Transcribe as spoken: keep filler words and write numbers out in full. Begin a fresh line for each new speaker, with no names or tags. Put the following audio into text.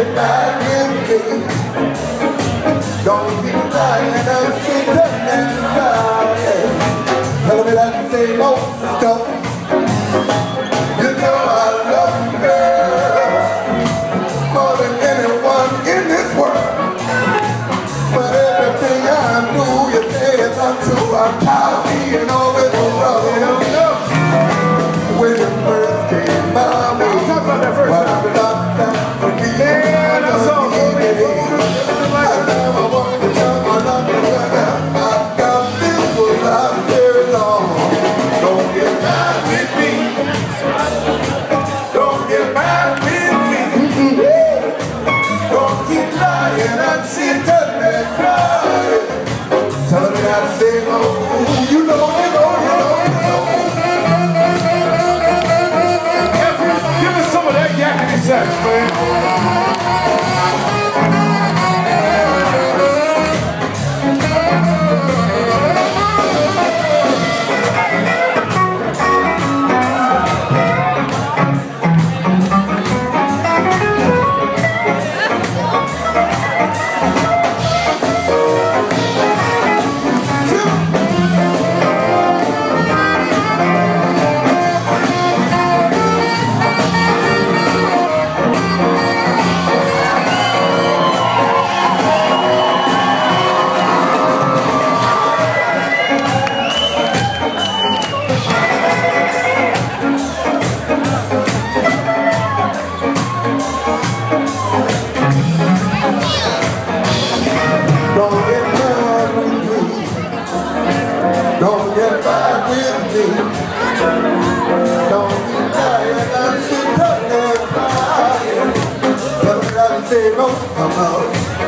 get mad with me. Don't keep lying and sitting and crying. Tell me that same old stuff. You know I love you, girl, more than anyone in this world. But everything I do, you say it's untrue. I'm tired of being always a brother. When you first came my way,
talk about that first
well,
time.
I thought that would be
yeah, that's all.
I never wanted to tell my love you, I got this will last very long. Don't get mad with me. Don't get mad with me. Don't keep lying and sitting and crying. Tell me that same old, you know, you know, you know, you know.
Give us some of that yakety sax, man.
Don't get mad with me. Don't be lying and sitting and crying. Tell me that same old, come out.